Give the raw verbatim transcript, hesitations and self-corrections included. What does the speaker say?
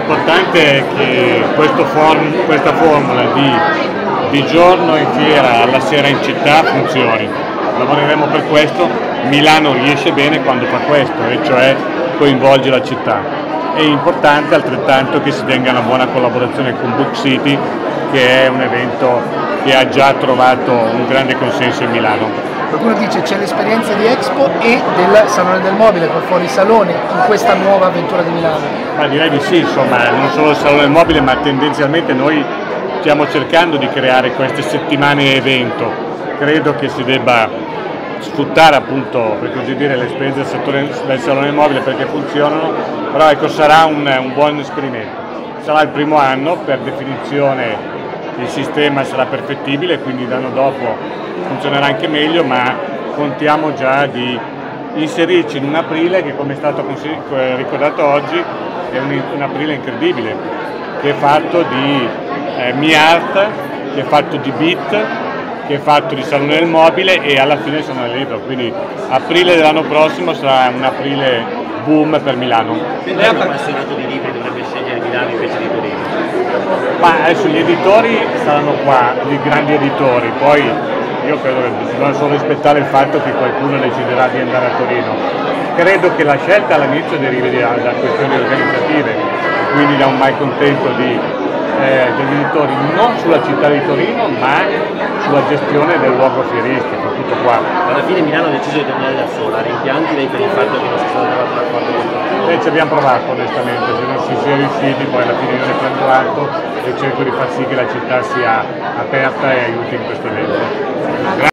l'importante è che questo form, questa formula di, di giorno in fiera alla sera in città funzioni. Lavoreremo per questo. Milano riesce bene quando fa questo, e cioè coinvolge la città. È importante altrettanto che si tenga una buona collaborazione con Book City, che è un evento che ha già trovato un grande consenso in Milano. Qualcuno dice c'è l'esperienza di Expo e del Salone del Mobile con fuori salone in questa nuova avventura di Milano. Ma direi di sì, insomma, non solo il Salone del Mobile, ma tendenzialmente noi stiamo cercando di creare queste settimane evento. Credo che si debba sfruttare appunto, per così dire, l'esperienza del settore del Salone del Mobile perché funzionano, però ecco, sarà un, un buon esperimento. Sarà il primo anno, per definizione il sistema sarà perfettibile, quindi l'anno dopo funzionerà anche meglio, ma contiamo già di inserirci in un aprile che, come è stato ricordato oggi, è un, un aprile incredibile, che è fatto di eh, Mi Art, che è fatto di Beat, che è fatto di Salone del Mobile e alla fine Salone del Libro, quindi aprile dell'anno prossimo sarà un aprile boom per Milano. Perché un appassionato di libri dovrebbe scegliere Milano invece di Torino? Ma adesso gli editori saranno qua, i grandi editori, poi io credo che bisogna solo rispettare il fatto che qualcuno deciderà di andare a Torino. Credo che la scelta all'inizio derivi da, da questioni organizzative, quindi da un malcontento di, eh, degli editori non sulla città di Torino, ma sulla gestione del luogo fieristico, tutto qua. Alla fine Milano ha deciso di tornare da sola, rimpianti lei per il fatto che non sia stato trovato un accordo con Torino? E ci abbiamo provato onestamente, se non si sia riusciti poi alla fine io ne prendo atto e cerco di far sì che la città sia aperta e aiuti in questo evento.